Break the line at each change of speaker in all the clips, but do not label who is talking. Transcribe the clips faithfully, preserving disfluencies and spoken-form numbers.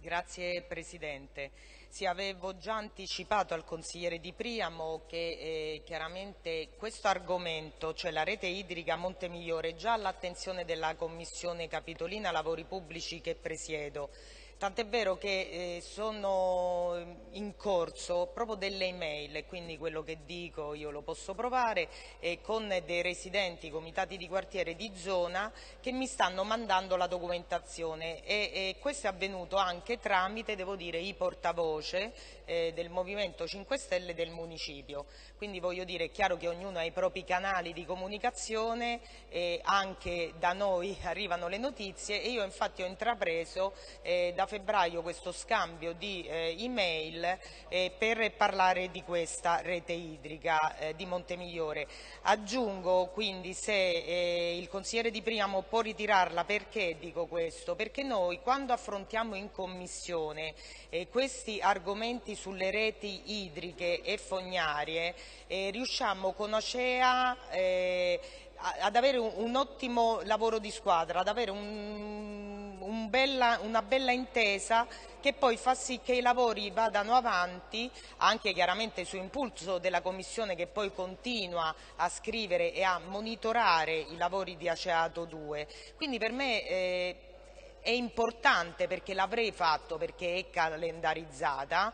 Grazie Presidente. Sì, avevo già anticipato al consigliere Di Priamo che eh, chiaramente questo argomento, cioè la rete idrica Montemigliore, è già all'attenzione della Commissione Capitolina Lavori Pubblici che presiedo. Tant'è vero che eh, sono in corso proprio delle email, e quindi quello che dico io lo posso provare, eh, con dei residenti, comitati di quartiere di zona che mi stanno mandando la documentazione e, e questo è avvenuto anche tramite, devo dire, i portavoce eh, del Movimento cinque Stelle del municipio. Quindi voglio dire, è chiaro che ognuno ha i propri canali di comunicazione, e anche da noi arrivano le notizie e io infatti ho intrapreso eh, da febbraio questo scambio di eh, email eh, per parlare di questa rete idrica eh, di Montemigliore. Aggiungo quindi, se eh, il consigliere Di Priamo può ritirarla. Perché dico questo? Perché noi quando affrontiamo in commissione eh, questi argomenti sulle reti idriche e fognarie eh, riusciamo con Acea eh, ad avere un, un ottimo lavoro di squadra, ad avere un, un bella, una bella intesa che poi fa sì che i lavori vadano avanti, anche chiaramente su impulso della Commissione che poi continua a scrivere e a monitorare i lavori di Aceato due. Quindi per me eh, è importante, perché l'avrei fatto, perché è calendarizzata,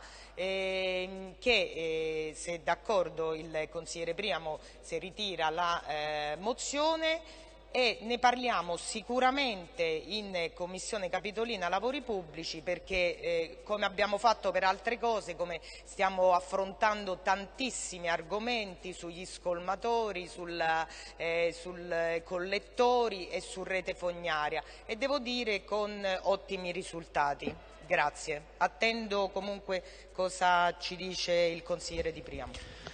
eh, che eh, se d'accordo il consigliere Priamo se ritira la eh, mozione, e ne parliamo sicuramente in Commissione Capitolina Lavori Pubblici, perché eh, come abbiamo fatto per altre cose, come stiamo affrontando tantissimi argomenti sugli scolmatori, sul, eh, sul collettori e su rete fognaria, e devo dire con ottimi risultati. Grazie. Attendo comunque cosa ci dice il consigliere Di Priamo.